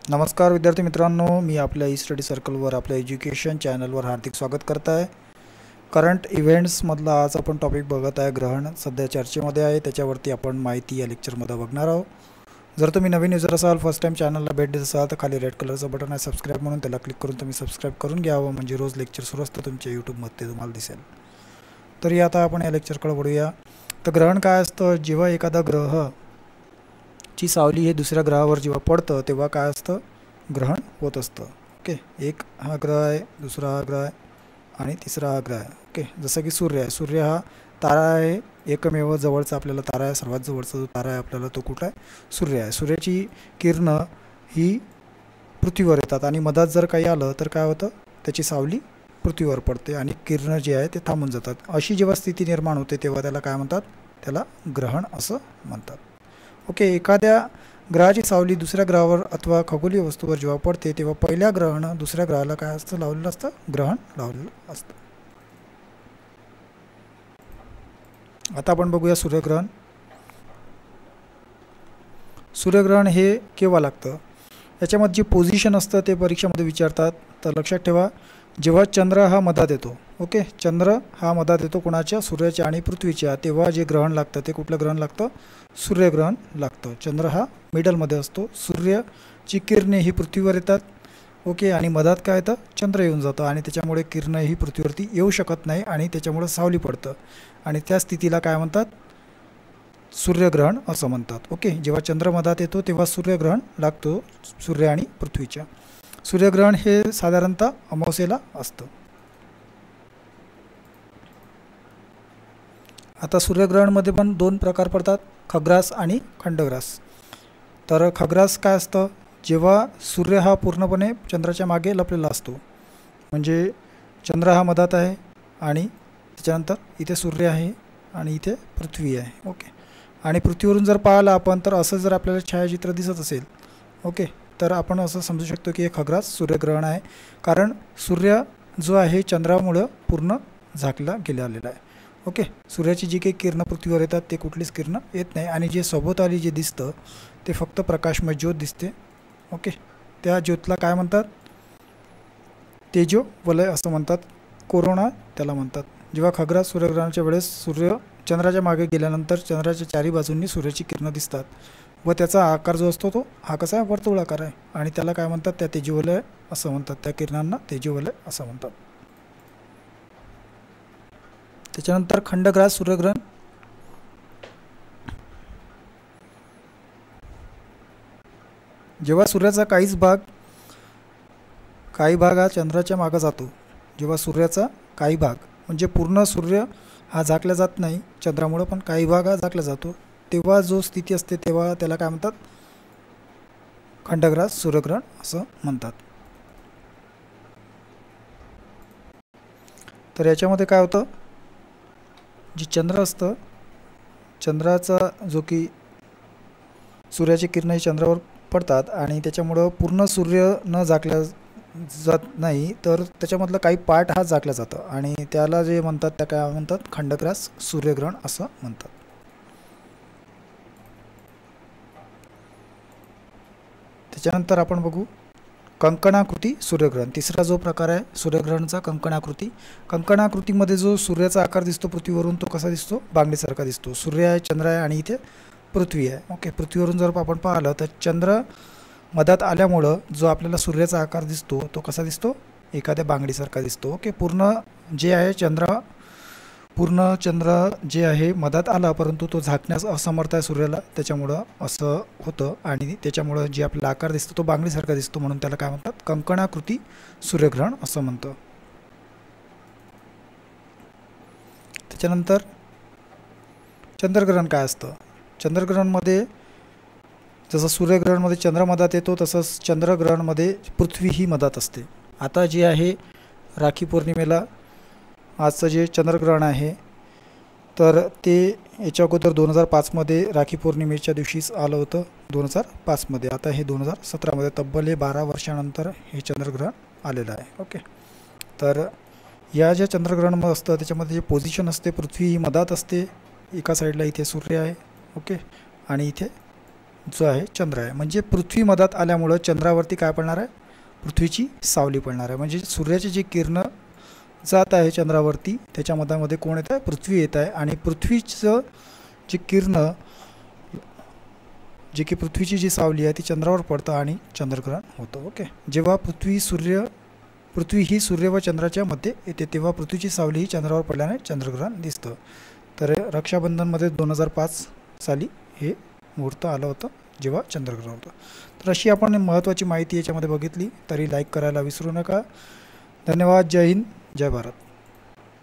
नमस्कार विद्यार्थी मित्रांनो, मी आपल्या ई स्टडी सर्कलवर आपल्या एज्युकेशन चॅनलवर हार्दिक स्वागत करत आहे. करंट इव्हेंट्समधला आज आपण टॉपिक बघत आहे. ग्रहण सध्या चर्चेमध्ये आहे, त्याच्यावरती आपण माहिती या लेक्चरमध्ये बघणार आहोत. जर तुम्ही नवीन युजर असाल, फर्स्ट टाइम चॅनलला भेट देत असाल तर खाली रेड कलरचं बटन आहे सबस्क्राईब म्हणून, त्याला क्लिक करून तुम्ही सबस्क्राईब करून घ्यावं, म्हणजे रोज लेक्चर सुरू असतं तुमच्या यूट्यूबमध्ये तुम्हाला दिसेल. तर आता आपण या लेक्चरकडे वळूया. तर ग्रहण काय असतं? जेव्हा एखादा ग्रह ची सावली हे दुसऱ्या ग्रहावर जेव्हा पडतं तेव्हा काय असतं? ग्रहण होत असतं. ओके, एक हा ग्रह आहे, दुसरा हा ग्रह आहे आणि तिसरा हा ग्रह आहे. ओके, जसं की सूर्य आहे. सूर्य हा तारा आहे, एकमेव जवळचा आपल्याला तारा आहे. सर्वात जवळचा जो तारा आहे आपल्याला तो कुठला आहे? सूर्य आहे. सूर्याची किरणं ही पृथ्वीवर येतात आणि मधात जर काही आलं तर काय होतं? त्याची सावली पृथ्वीवर पडते आणि किरणं जे आहे ते थांबून जातात. अशी जेव्हा स्थिती निर्माण होते तेव्हा त्याला काय म्हणतात? त्याला ग्रहण असं म्हणतात. ओके, एखाद्या ग्रहाची सावली दुसऱ्या ग्रहावर अथवा खगोलीय वस्तूवर जेव्हा पडते तेव्हा पहिल्या ग्रहानं दुसऱ्या ग्रहाला काय असतं? लावलेलं असतं? ग्रहण लावलेलं असतं. आता आपण बघूया सूर्यग्रहण. सूर्यग्रहण हे केव्हा लागतं? याच्यामध्ये जे पोझिशन असतं ते परीक्षेमध्ये विचारतात. तर लक्षात ठेवा, जेव्हा चंद्र हा मधात येतो, ओके, चंद्र हा मधात येतो कोणाच्या? सूर्याच्या आणि पृथ्वीच्या, तेव्हा जे ग्रहण लागतं ते कुठलं ग्रहण लागतं? सूर्यग्रहण लागतं. चंद्र हा मिडलमध्ये असतो, सूर्याची किरणे ही पृथ्वीवर येतात, ओके, आणि मधात काय येतं? चंद्र येऊन जातं आणि त्याच्यामुळे किरणं ही पृथ्वीवरती येऊ शकत नाही आणि त्याच्यामुळे सावली पडतं आणि त्या स्थितीला काय म्हणतात? सूर्यग्रहण असं म्हणतात. ओके, जेव्हा चंद्र मधात येतो तेव्हा सूर्यग्रहण लागतो सूर्य आणि पृथ्वीच्या. सूर्यग्रहण हे साधारणतः अमावस्येला असतं. आता सूर्यग्रहणमध्ये पण दोन प्रकार पडतात, खग्रास आणि खंडग्रास. तर खग्रास काय असतं? जेव्हा सूर्य हा पूर्णपणे चंद्राच्या मागे लपलेला असतो, म्हणजे चंद्र हा मधात आहे आणि त्याच्यानंतर इथे सूर्य आहे आणि इथे पृथ्वी आहे. ओके, आणि पृथ्वीवरून जर पाहिलं आपण तर असं जर आपल्याला छायाचित्र दिसत असेल, ओके, तर आपण असं समजू शकतो की हे खग्रास सूर्यग्रहण आहे, कारण सूर्य जो आहे चंद्रामुळं पूर्ण झाकला गेलेला आहे. ओके, सूर्याची जी काही किरणं पृथ्वीवर येतात ते कुठलीच किरणं येत नाही आणि जे सभोवताली जे दिसतं ते फक्त प्रकाशमय ज्योत दिसते. ओके, त्या ज्योतला काय म्हणतात? तेजो वलय असं म्हणतात, कोरोना त्याला म्हणतात. जेव्हा खग्रास सूर्यग्रहणाच्या वेळेस सूर्य चंद्राच्या मागे गेल्यानंतर चंद्राच्या चारी बाजूंनी सूर्याची किरणं दिसतात व त्याचा आकार जो असतो तो हा कसा आहे? वर्तुळाकार आहे आणि त्याला काय म्हणतात? त्या तेजोवलय असं म्हणतात. त्या किरणांना तेजोवलय असं म्हणतात. त्याच्यानंतर खंडग्रास सूर्यग्रहण. जेव्हा सूर्याचा काही भाग हा चंद्राच्या मागे जातो, जेव्हा सूर्याचा काही भाग म्हणजे पूर्ण सूर्य हा झाकला जात नाही चंद्रामुळं, पण काही भाग हा झाकला जातो, तेव्हा जो स्थिती असते तेव्हा त्याला काय म्हणतात? खंडग्रास सूर्यग्रहण असं म्हणतात. तर याच्यामध्ये काय होतं? जे चंद्र असतं, चंद्राचा जो की सूर्याची किरणं ही चंद्रावर पडतात आणि त्याच्यामुळं पूर्ण सूर्य न झाकल्या जात नाही, तर त्याच्यामधलं काही पार्ट हा झाकला जातं आणि त्याला जे म्हणतात त्या काय म्हणतात? खंडग्रास सूर्यग्रहण असं म्हणतात. त्याच्यानंतर आपण बघू कंकणाकृती सूर्यग्रहण. तिसरा जो प्रकार आहे सूर्यग्रहणाचा, कंकणाकृती. कंकणाकृतीमध्ये जो सूर्याचा आकार दिसतो पृथ्वीवरून तो कसा दिसतो? बांगडीसारखा दिसतो. सूर्य आहे, चंद्र आहे आणि इथे पृथ्वी आहे. ओके, पृथ्वीवरून जर आपण पाहिलं तर चंद्र मधात आल्यामुळं जो आपल्याला सूर्याचा आकार दिसतो तो कसा दिसतो? एखाद्या बांगडीसारखा दिसतो. ओके, पूर्ण चंद्र जे आहे मधात आला, परंतु तो झाकण्यास असमर्थ आहे सूर्याला, त्याच्यामुळं असं होतं आणि त्याच्यामुळं जे आपल्याला आकार दिसतो तो बांगडीसारखा दिसतो, म्हणून त्याला काय म्हणतात? कंकणाकृती सूर्यग्रहण असं म्हणतं. त्याच्यानंतर चंद्रग्रहण काय असतं? चंद्रग्रहणमध्ये जसं सूर्यग्रहणमध्ये चंद्र मधात येतो तसंच चंद्रग्रहणमध्ये पृथ्वी ही मधात असते. आता जे आहे राखी पौर्णिमेला आजचं जे चंद्रग्रहण आहे तर ते याच्या अगोदर 2005मध्ये राखी पौर्णिमेच्या दिवशीच आलं होतं, 2005मध्ये. आता हे 2017मध्ये, तब्बल हे 12 वर्षानंतर हे चंद्रग्रहण आलेलं आहे. ओके, तर या ज्या चंद्रग्रहण असतं त्याच्यामध्ये जे पोझिशन असते, पृथ्वी ही मधात असते, एका साईडला इथे सूर्य आहे, ओके, आणि इथे जो आहे चंद्र आहे. म्हणजे पृथ्वी मधात आल्यामुळं चंद्रावरती काय पडणार आहे, पृथ्वीची सावली पडणार आहे. म्हणजे सूर्याची जी किरणं जात आहे चंद्रावरती त्याच्या मधामध्ये कोण येत आहे, पृथ्वी येत आहे. आणि पृथ्वीचं जी किरणं, जे की पृथ्वीची जी सावली आहे ती चंद्रावर पडतं आणि चंद्रग्रहण होतं. ओके. जेव्हा पृथ्वी ही सूर्य व चंद्राच्या मध्ये येते तेव्हा पृथ्वीची सावली ही चंद्रावर पडल्याने चंद्रग्रहण दिसतं. तर रक्षाबंधनमध्ये 2005 साली हे मुहूर्त आलं होतं जेव्हा चंद्रग्रहण होतं. तर अशी आपण महत्त्वाची माहिती याच्यामध्ये बघितली. तरी लाईक करायला विसरू नका. धन्यवाद. जय हिंद, जय भारत.